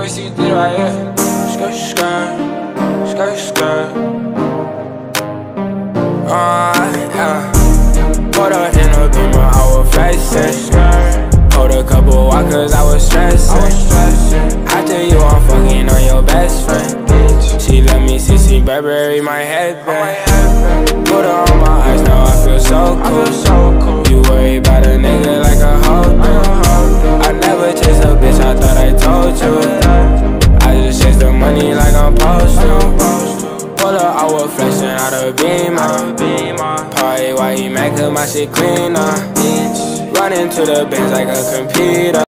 me see you do it right here. Skirt, skirt, skirt, skirt. Yeah. Put her in a beamer, I was flexing. Hold a couple walkers, I was stressing. After you, I'm fucking on your best friend. She let me see Burberry, my headband. Put her on my eyes, now I feel so cool. You worry about a nigga like a hoe. I never chase a bitch, I thought I told you. I just chase the money like I'm supposed to. Pull her, I was flexing out of Beamer. Party while he mad cause my shit cleaner. Run into the bench like a computer.